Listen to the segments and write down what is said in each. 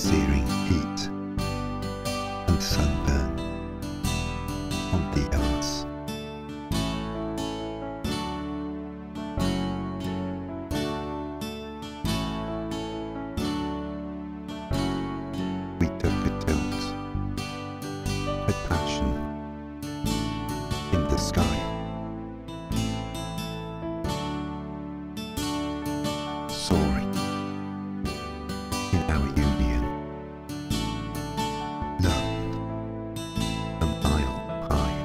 searing heat and sunburn on the arse. We took a tilt, a passion in the sky. Soaring in our union, love a mile high,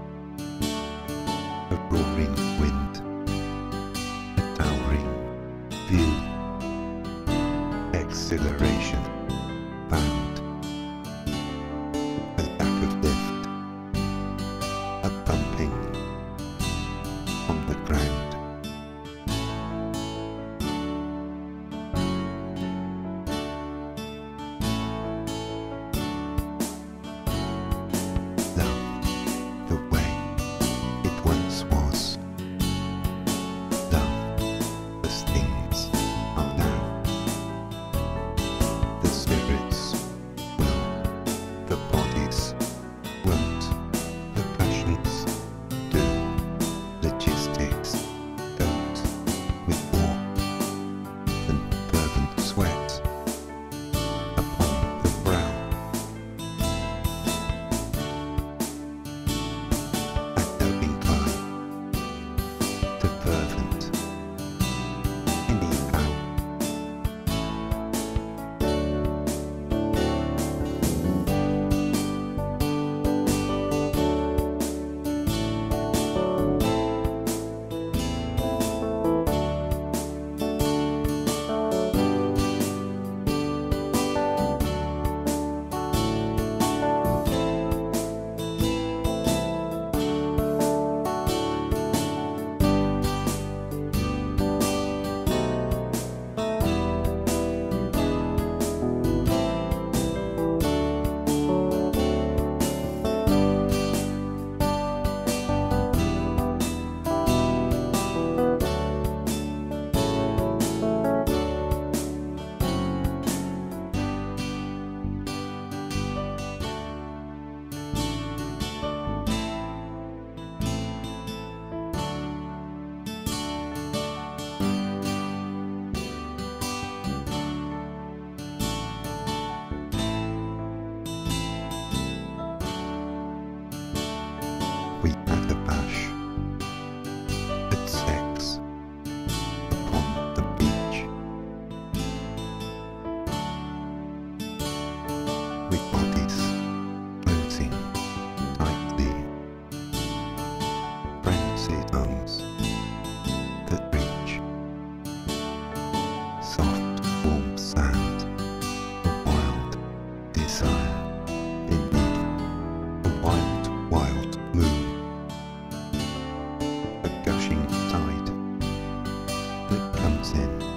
a roaring wind, a towering view, exhilaration found, a lack of lift, a bumping on the ground. The way it once was. Love as things are now. The spirits will, the bodies won't, the passions do, logistics don't, with warmth and fervent sweat upon the brow. Incline to fervent anyhow. We had a bash at sex upon the beach, with bodies closing tightly, frenzied arms that reach, soft warm sand, a wild desire beneath a wild moon. A gushing tide that comes in